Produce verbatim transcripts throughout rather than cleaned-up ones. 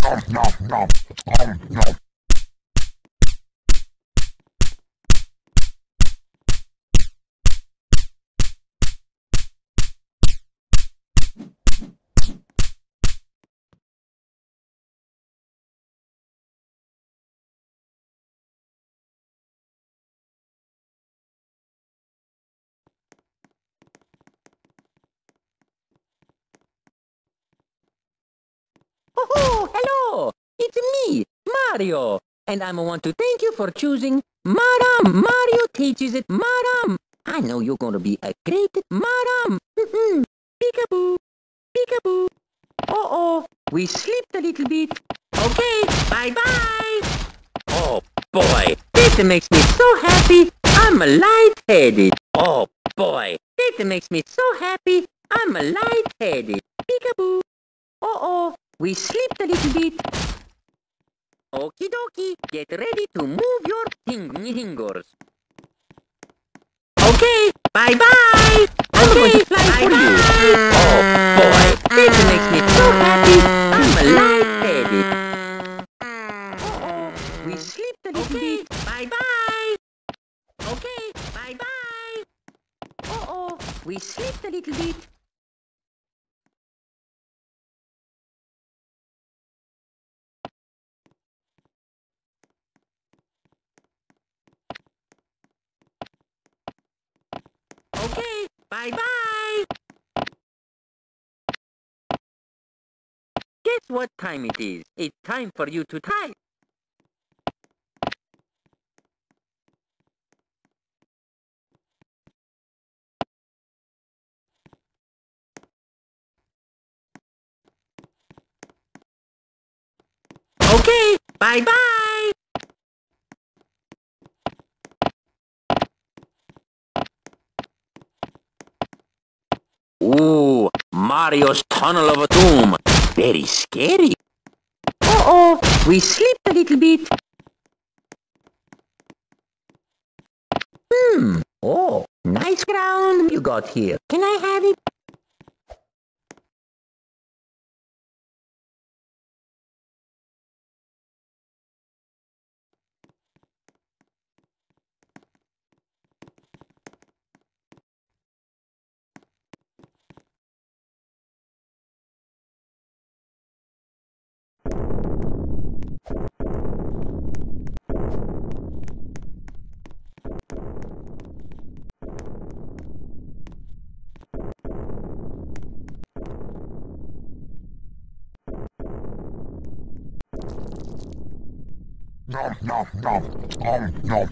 Oh, hello! It's me, Mario, and I want to thank you for choosing Madam. Mario teaches it, Madam. I know you're going to be a great Madam. Peekaboo, peekaboo. Uh-oh, we slipped a little bit. Okay, bye-bye. Oh, boy, this makes me so happy. I'm lightheaded. Oh, boy, this makes me so happy. I'm lightheaded. Peekaboo. Uh-oh, we slipped a little bit. Okie dokie, get ready to move your fingers. Okay, bye-bye. I'm going to fly for you. Oh, boy, this makes me so happy. I'm lightheaded. Uh-oh, we slipped a little bit. Bye-bye. Okay, bye-bye. Uh-oh, we slipped a little bit. Okay, bye-bye. Guess what time it is? It's time for you to type. Okay, bye-bye. Ooh, Mario's Tunnel of Doom. Very scary. Uh-oh, we slipped a little bit. Hmm, oh, nice ground you got here. Can I have it? Nom nom nom nom nom.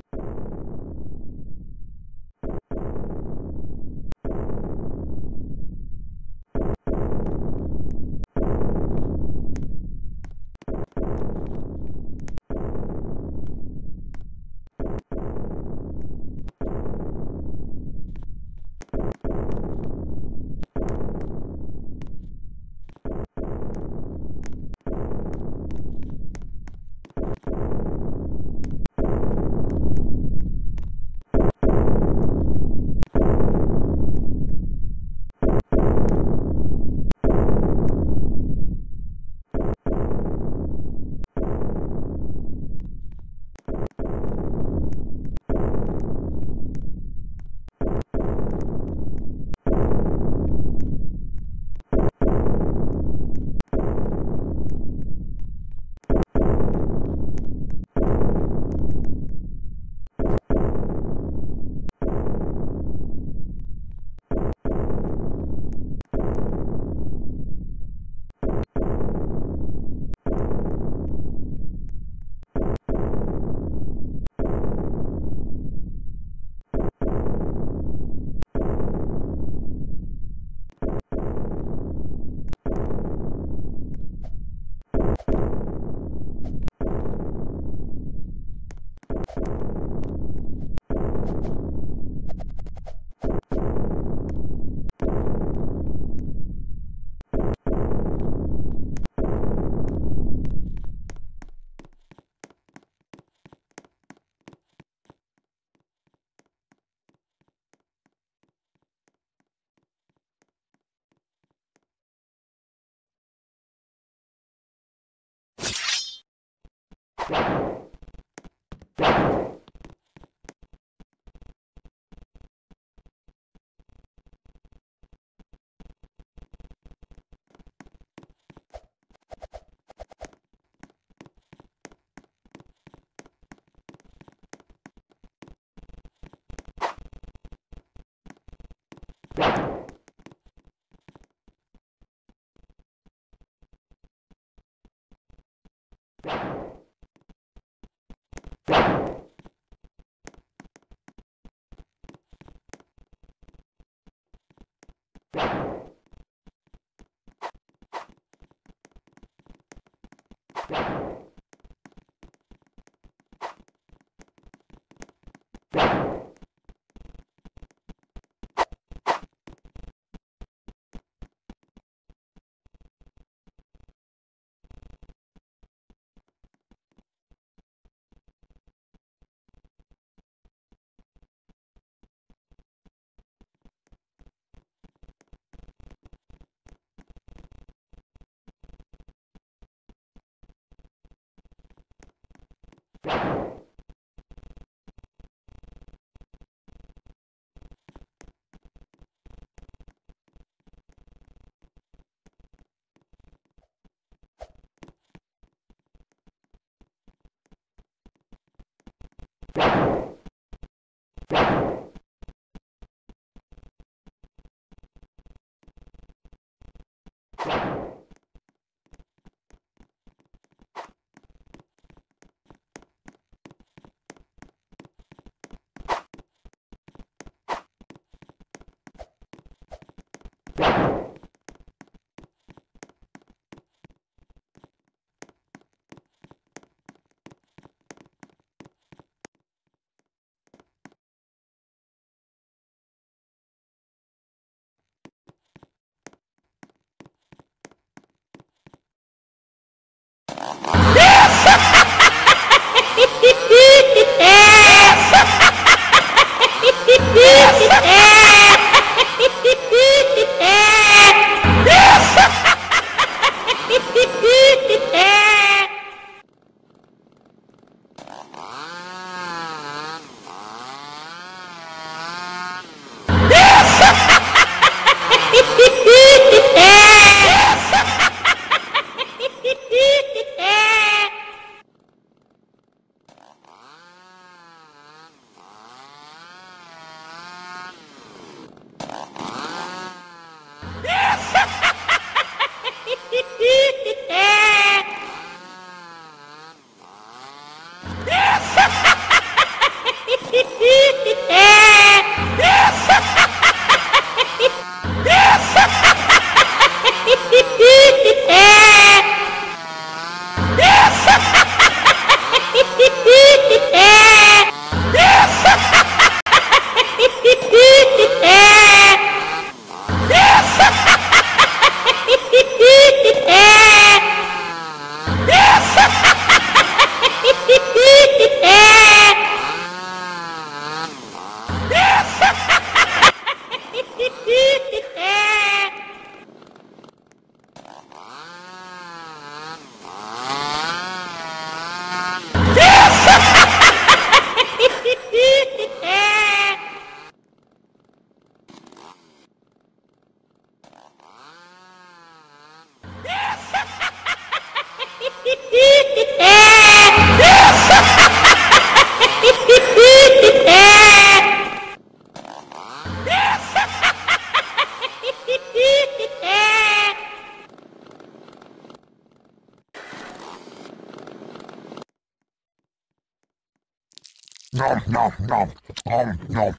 Nom nom nom nom nom.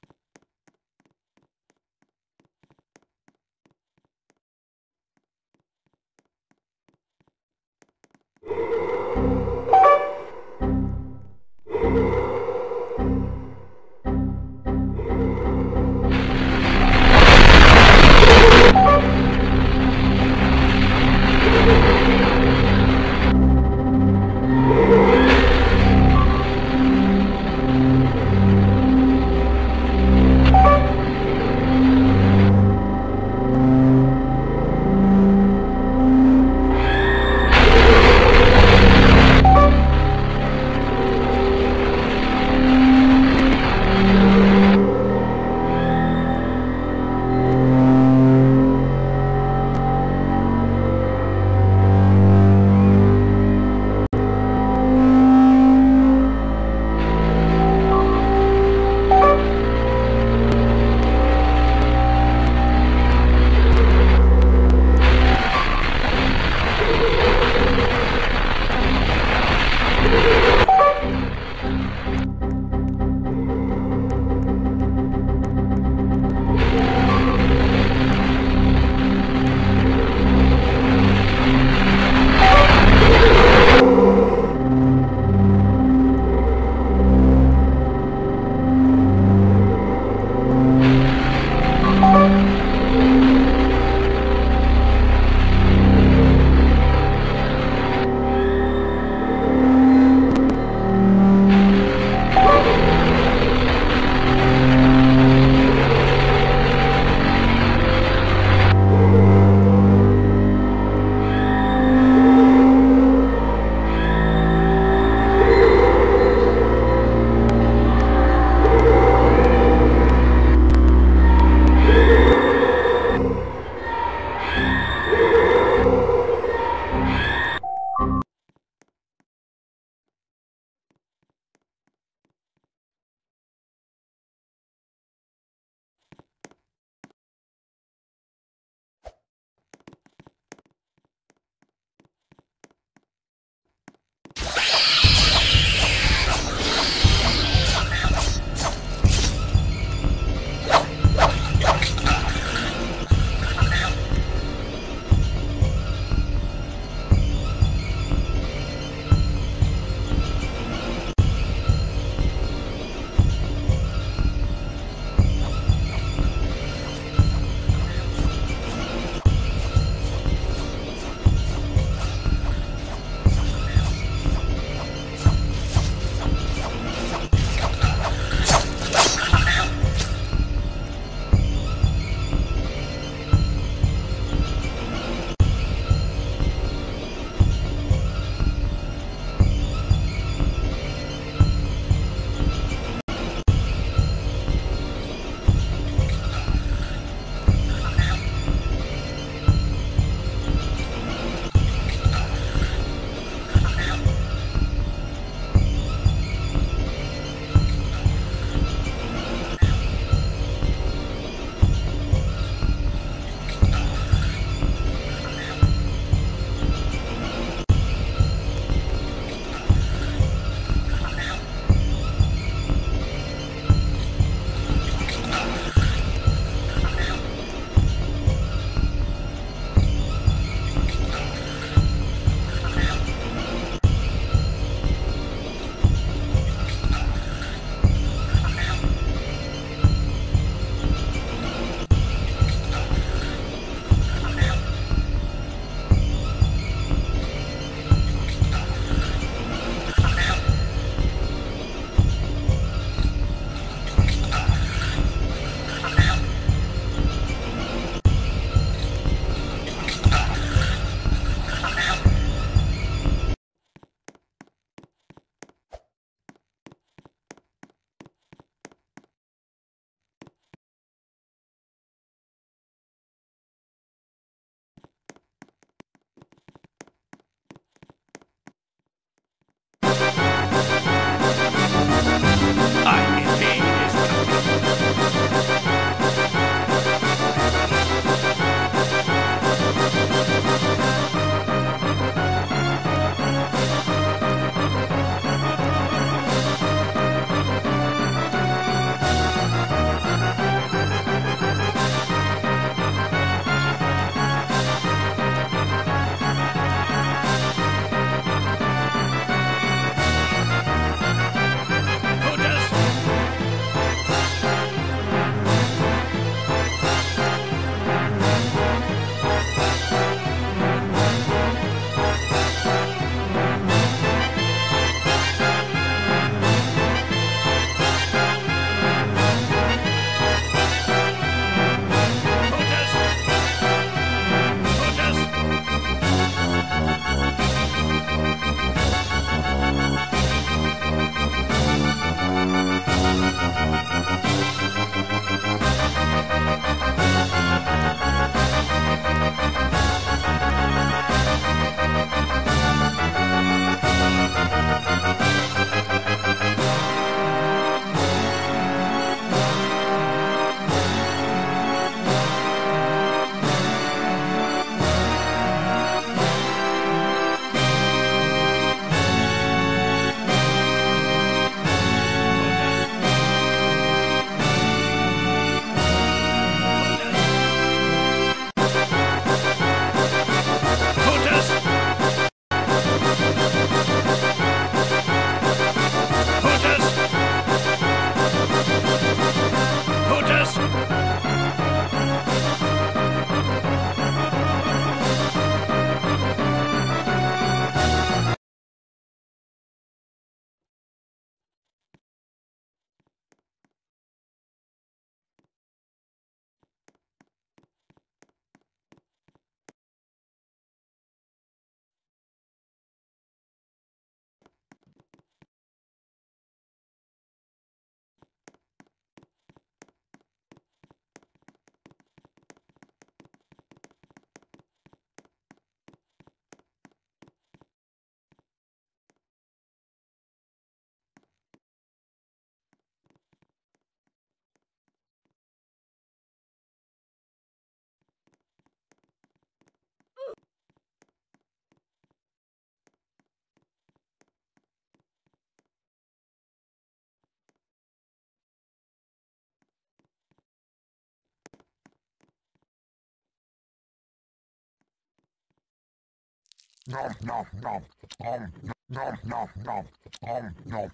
nom, nom, nom, um, nom, nom, nom, um, nom.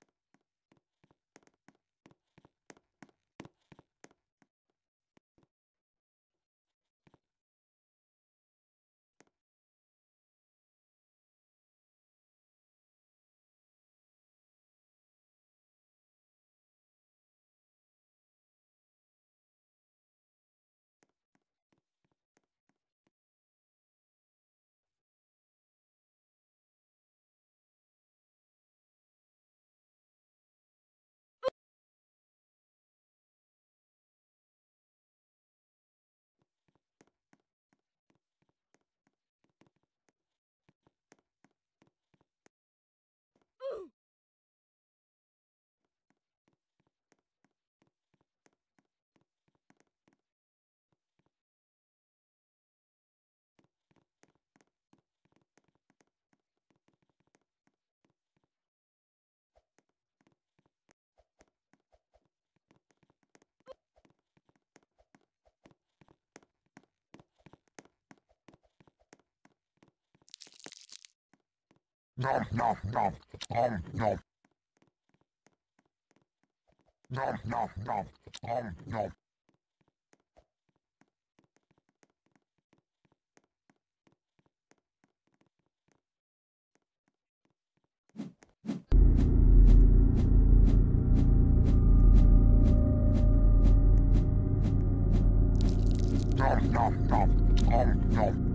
Nom, nom, nom, um, nom. Nom, nom, nom, um, nom. Nom, nom, nom, um, nom.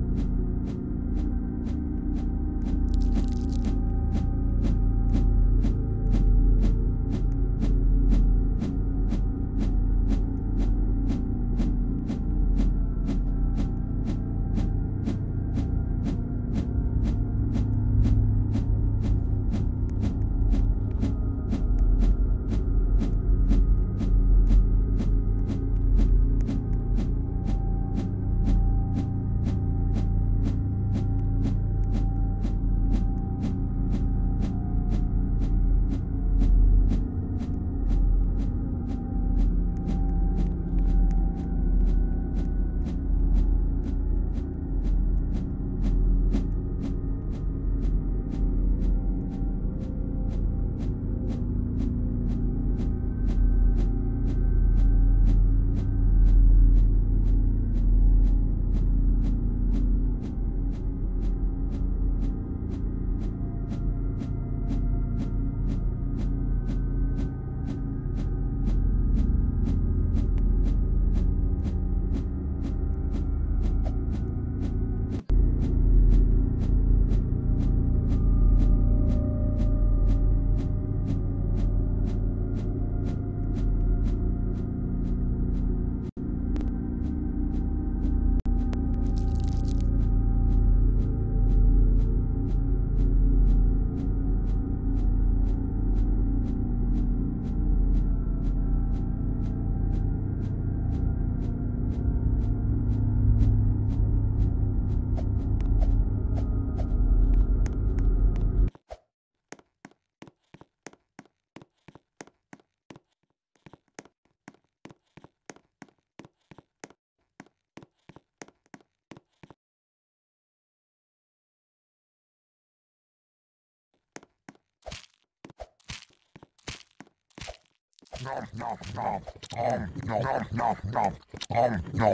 Nom, nom, nom, um, nom, nom, nom, nom, um, nom.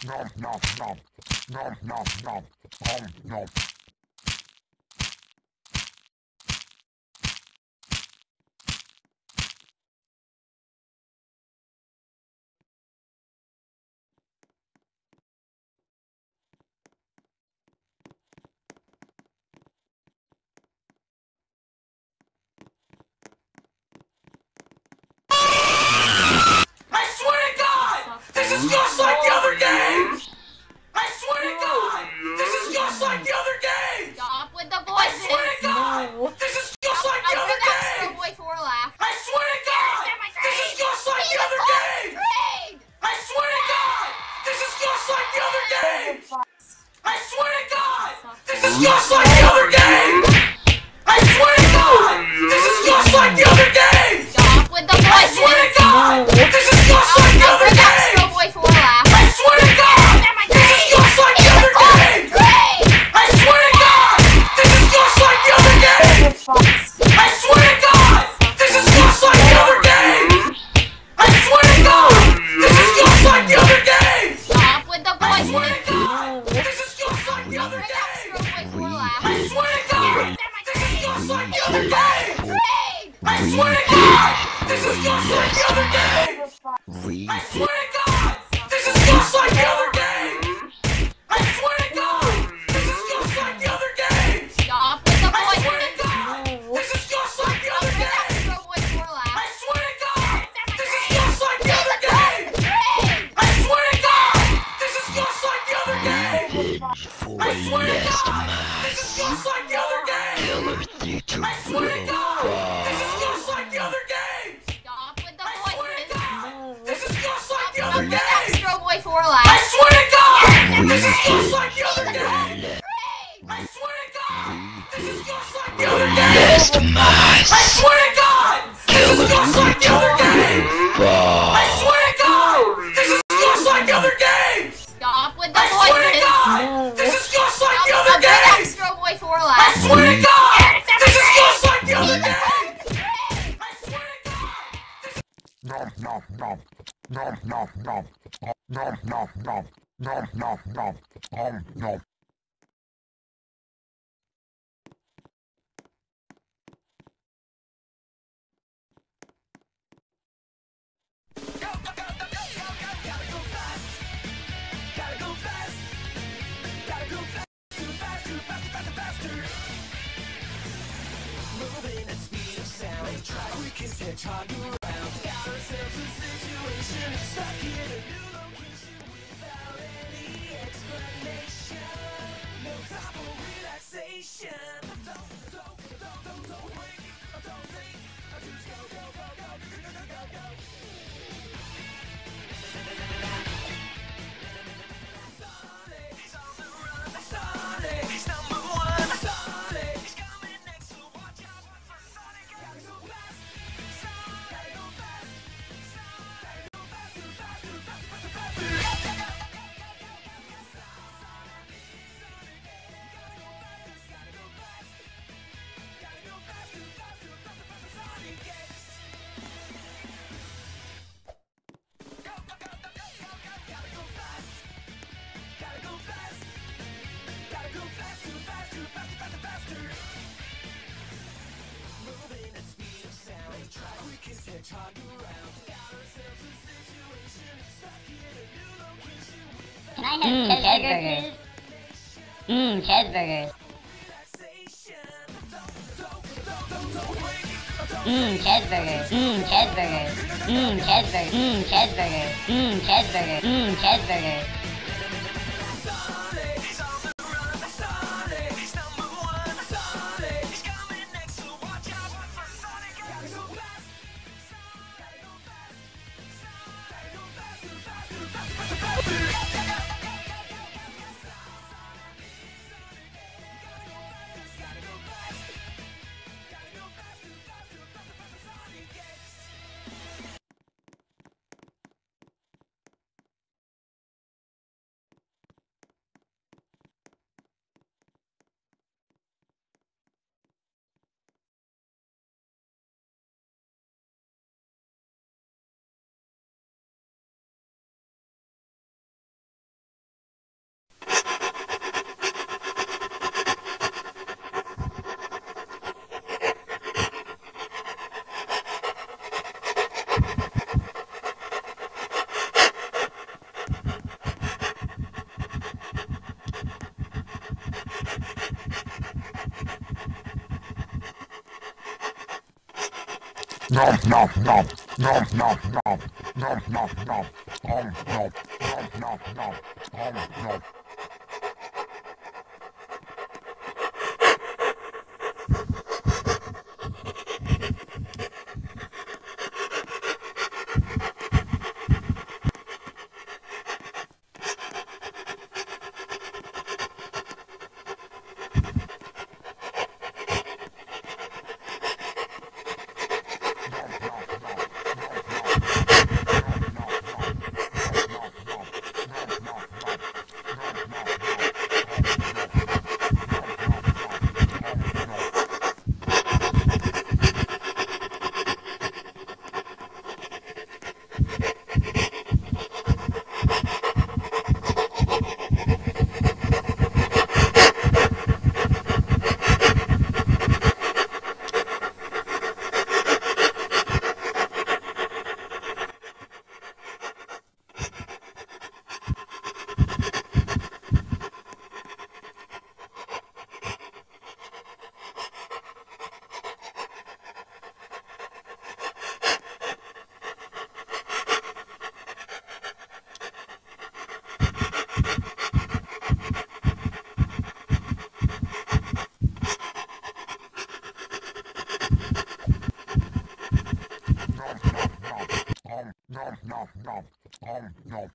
nom, nom, nom, nom, nom, nom, nom, nom. I swear to God! This is just like the other games! I swear to God! This is just like the other games! Stop with the I voices. swear to God! This is just like the I'll other give that games! boy for a laugh. I swear to God! This is just like the other games! Grade. I swear to God! This is just like the other games! I swear to God! This is just like the other games! I swear to God! This is just like the other games! Stop with the I voices. swear to God! This is just like the I'll other give that games! boy for a laugh. I swear to God! This is just like the other games! Grade. I swear to God! This is just like the other games! I swear to God! This is just like the other games! I swear to God! This is just like the other games! Stop with the I swear voices. to God! This is just like the other Give that games! boy for a laugh. I swear to God! This is just like the other games! Grade. I swear to God! This is just like the other games! I swear to God! This is just like the other games! I swear to God! This is just like the other games! Stop with the I swear voices. to God! This is just like the other Give that games! boy for a laugh. I swear to God! This is just like the other games! Grade. I swear to God! This is just like the other games! I swear to God! This is just like the other games! I swear to God! This is just like the other games! Stop with the I swear to voices. God! This is just like the I'll other give that games! boy for a I laugh. swear to God! This is just like the other games! Grade. I swear to God! This is just like the other games! I swear to God! This is just like the other games! I swear to God! This is just like the other games! Stop with the I swear to voices. God! This is just like the I'll other give that games! boy for a I laugh. swear to God! This is just like the other games! Grade. I swear to God! Nom nom nom nom nom nom nom nom nom nom nom nom nom nom. Moving at speed of sound, try quickest hedgehog around. Got ourselves a situation, stuck in a new location without any explanation. No time for relaxation. Don't, don't, don't, don't, don't wait, don't think, just go, go, go, go, go, go, go, go, go. Sonic's on the run, Sonic's number one. Sonic's coming next, so watch out for Sonic. Gotta go fast, Sonic, gotta go fast, Sonic, gotta go faster, faster, faster, faster, faster. Hedgehog around. Got ourselves a situation, stuck in a new location. Can I have cheeseburgers? Mmm, cheeseburgers. Mmm, cheeseburgers. Mmm, cheeseburgers. Mmm, cheeseburgers. Mmm, cheeseburgers. Mmm, cheeseburgers. Mmm, cheeseburgers. nom nom nom nom nom nom nom nom nom om nom nom nom nom om nom. Nom nom nom nom om nom.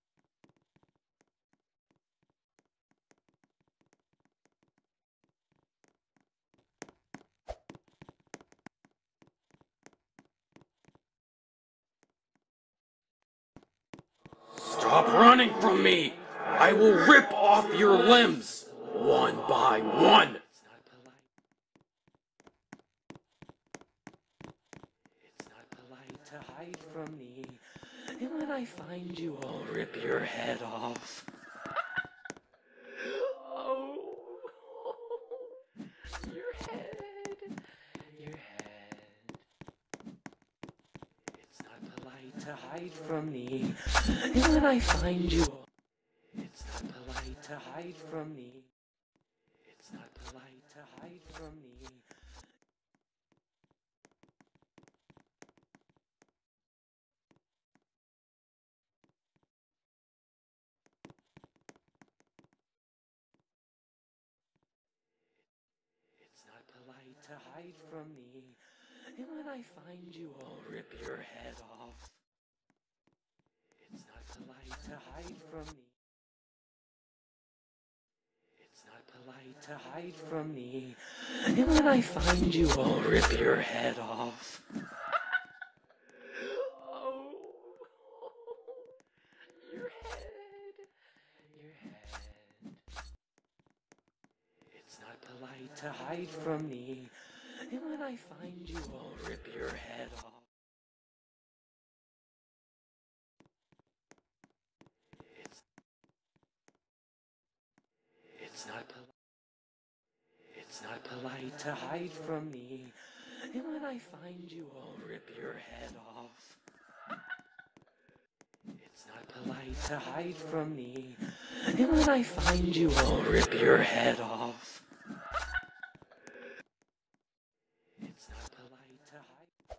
Stop running from me! I will rip off your limbs, one by one! It's not polite to hide from me, and when I find you, I'll rip your head off. Oh, your head, your head. It's not polite to hide from me, and when I find you, it's not polite to hide from me. It's not polite to hide from me. It's not polite to hide from me, and when I find you, I'll rip your head off. It's not polite to hide from me. It's not polite to hide from me, and when I find you, I'll rip your head off. Oh, your head, your head. It's not polite to hide from me, and when I find you, I'll rip your head off. It's, it's not polite. It's not polite to hide from me, and when I find you, I'll rip your head off. It's not polite to hide from me, and when I find you, I'll rip your head off. It's not polite to hide.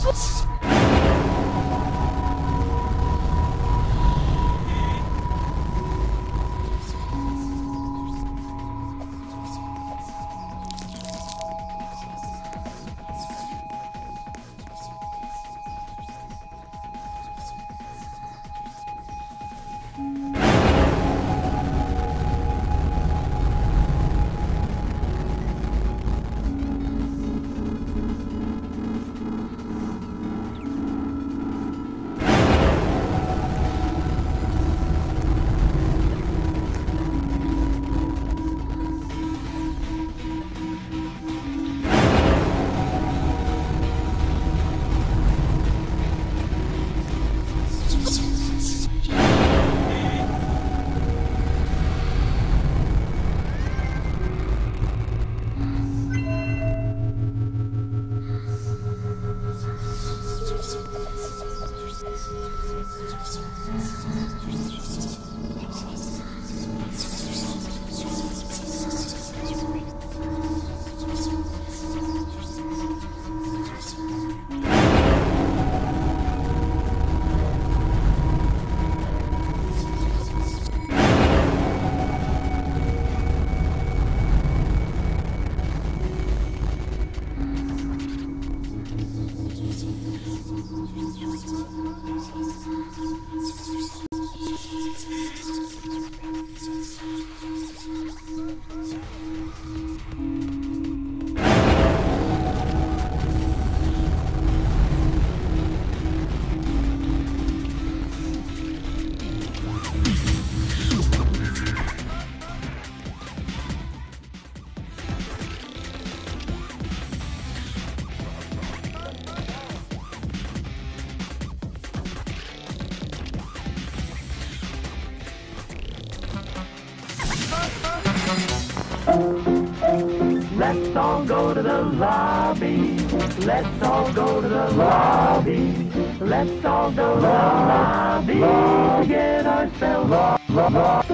Let's all go to the lobby. Let's all go to the lobby. Let's all go to the lobby to get ourselves.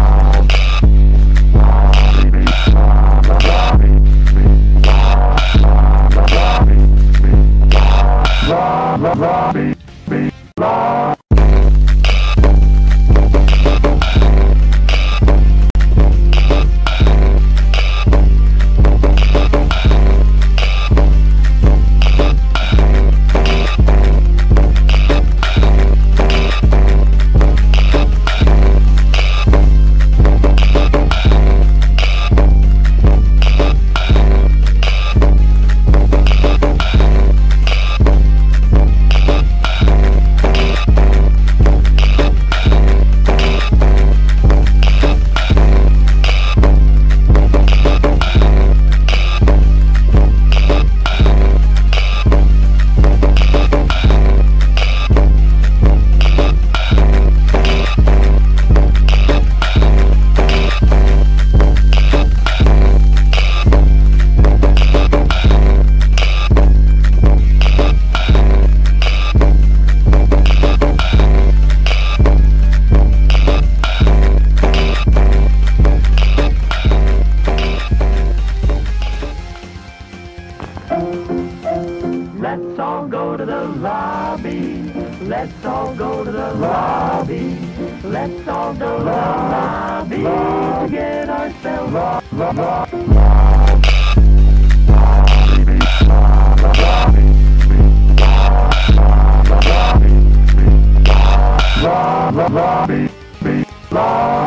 Lobby, lobby. Let's all go to the lobby. Let's all go to the lobby. Let's all go to the lobby to get ourselves. Lobby, lobby.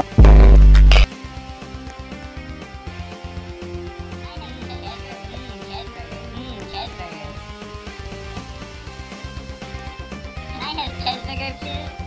Can I have cheeseburger too?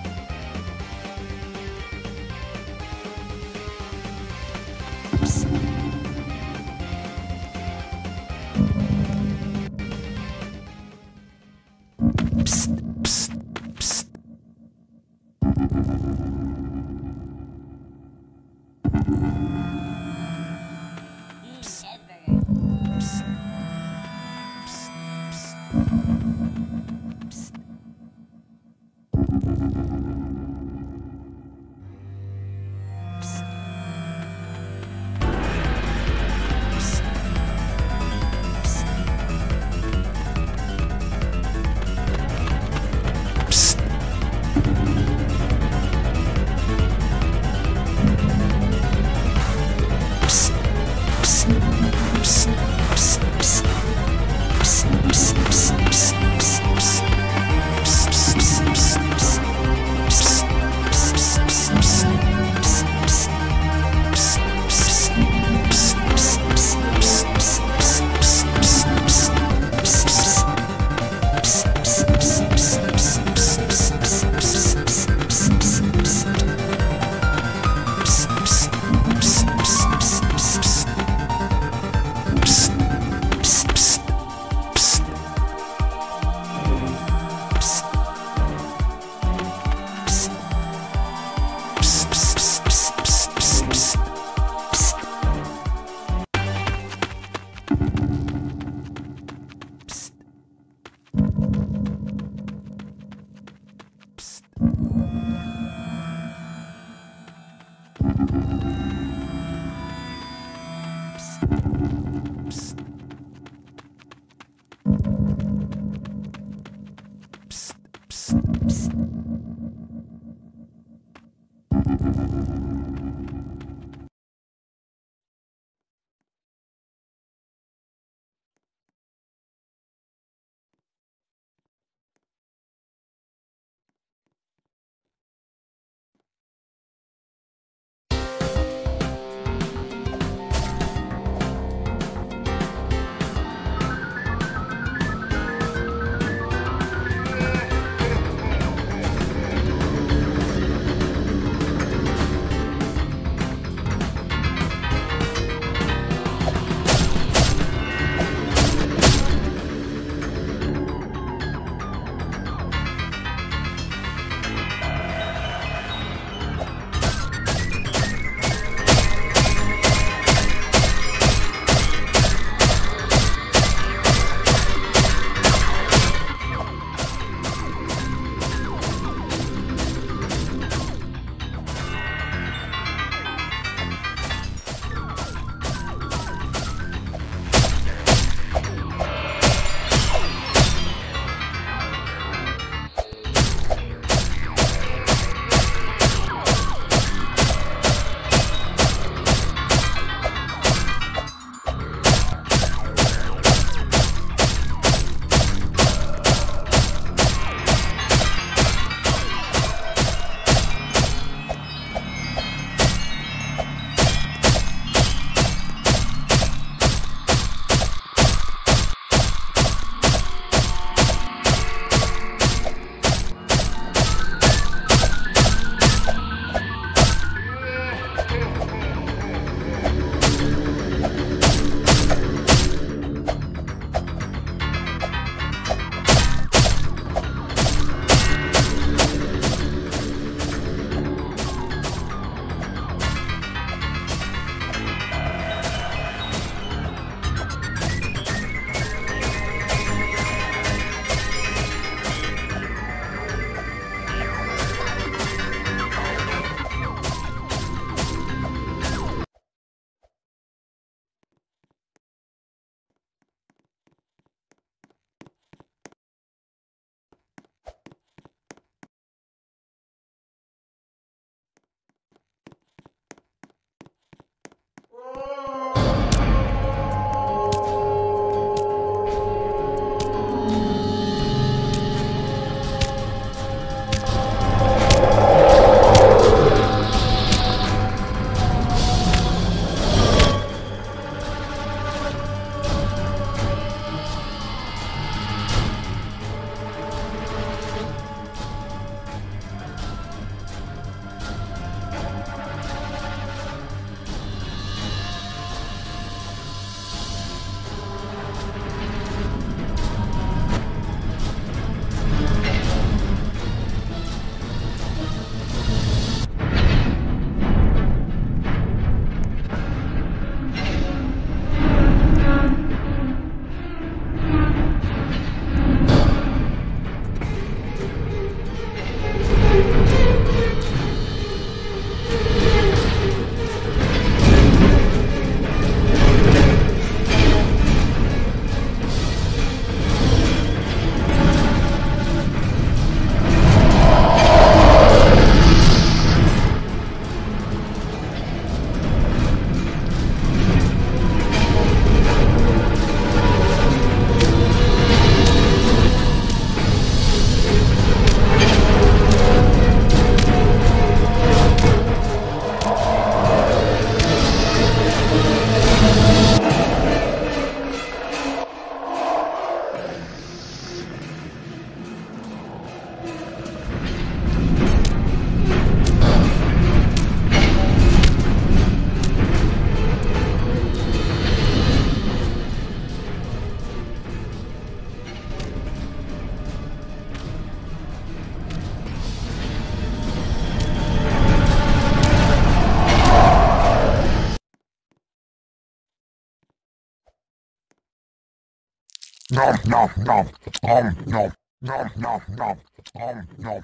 nom, nom, nom, um, nom, nom, nom, nom, um, nom.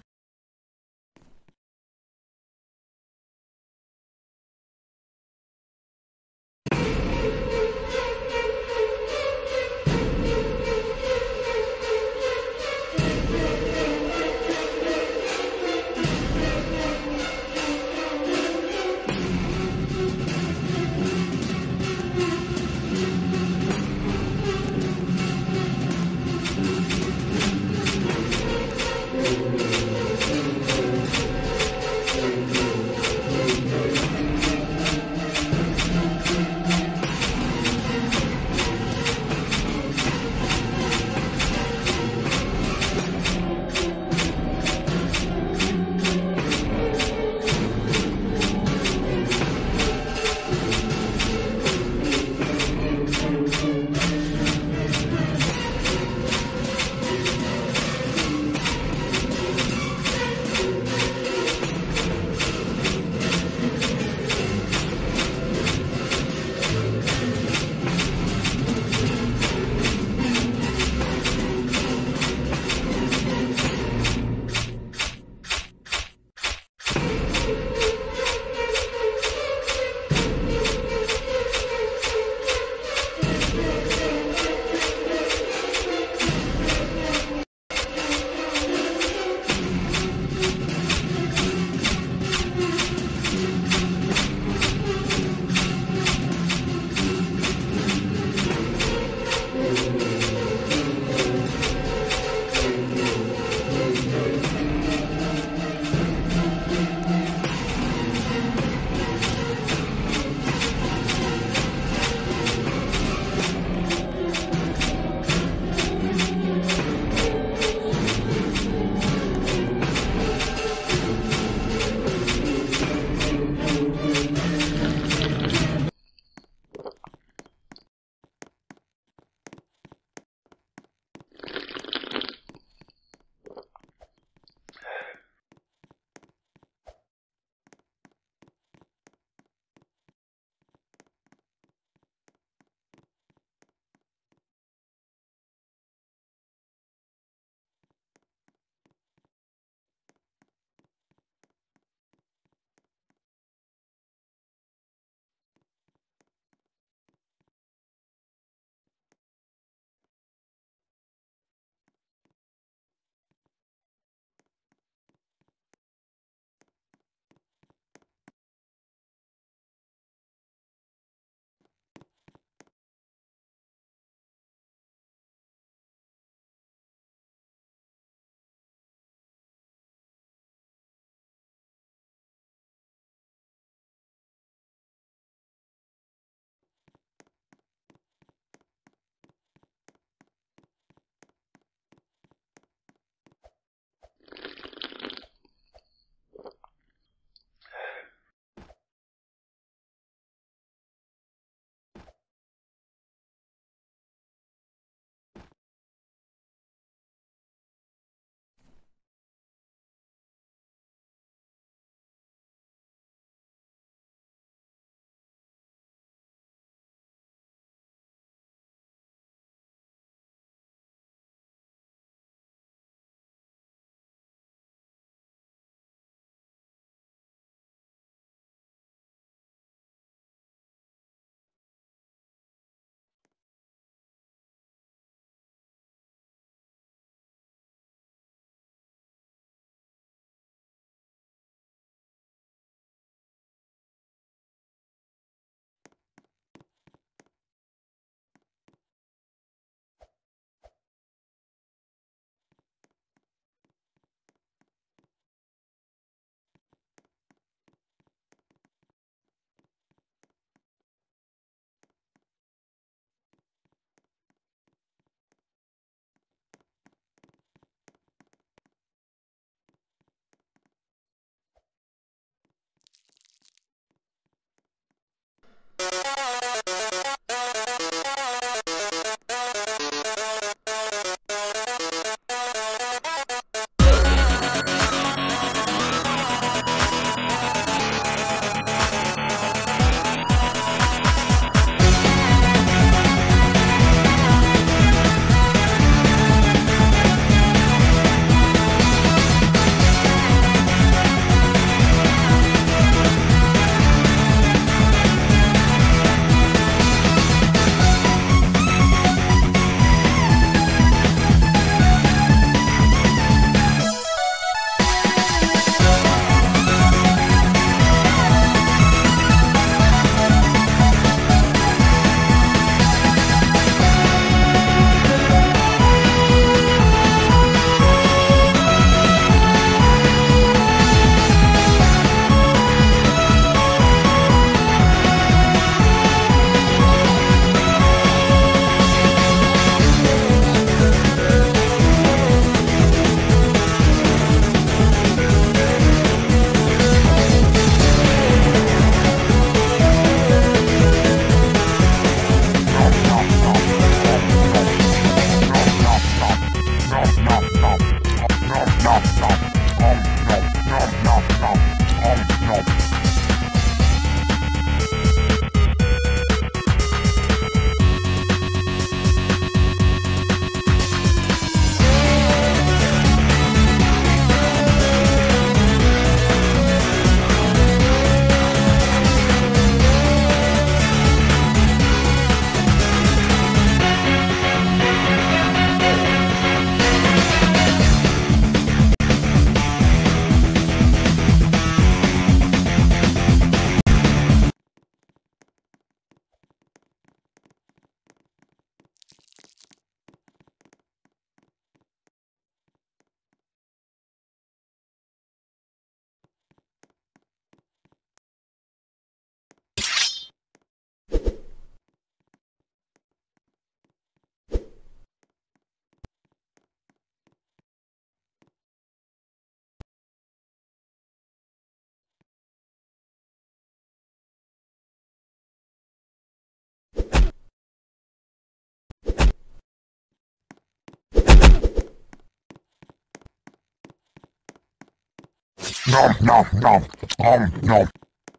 Nom nom nom. Nom nom.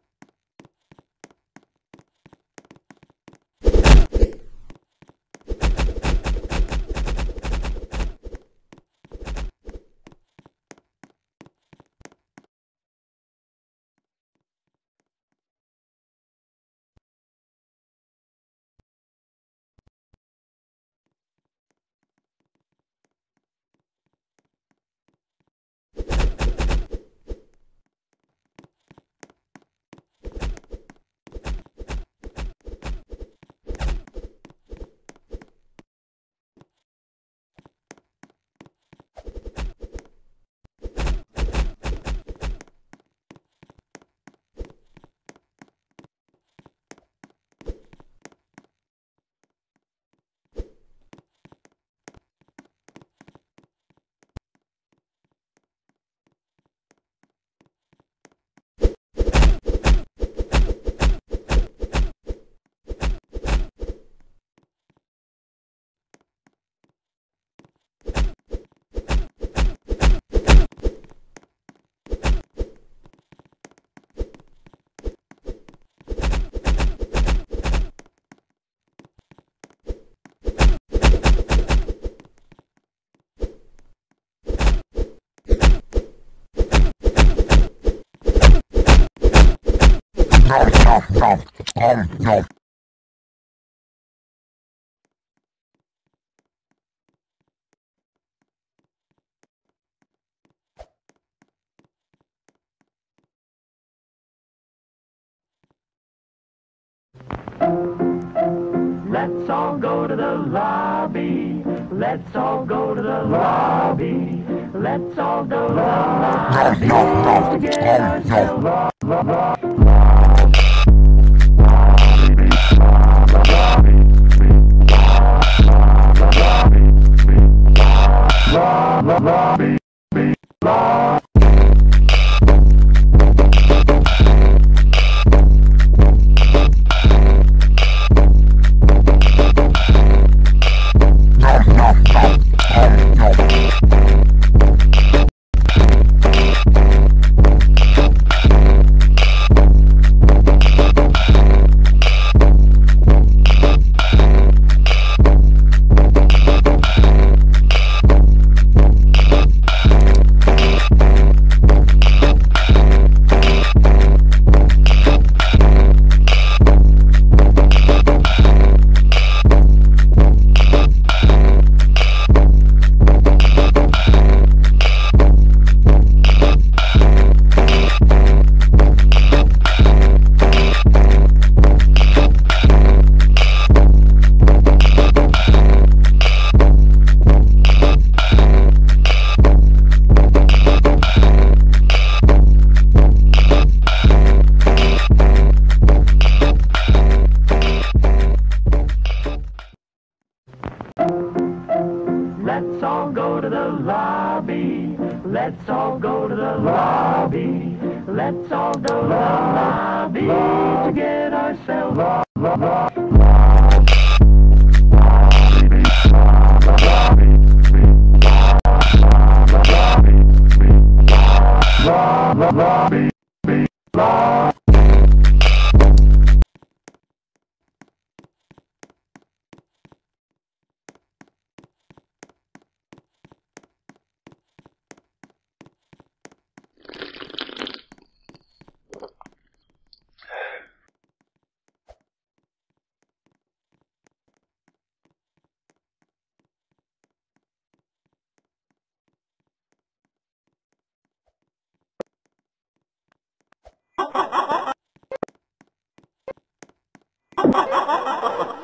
Nom nom nom. Nom nom. Let's all go to the lobby. Let's all go to the lobby. Let's all go to the lobby. Nom nom nom. To get Nom nom. ourselves Nom nom nom. Nom nom. Let's all go to the lobby. Let's all go to the lobby. Let's all go to the lobby to get ourselves Ha ha ha ha!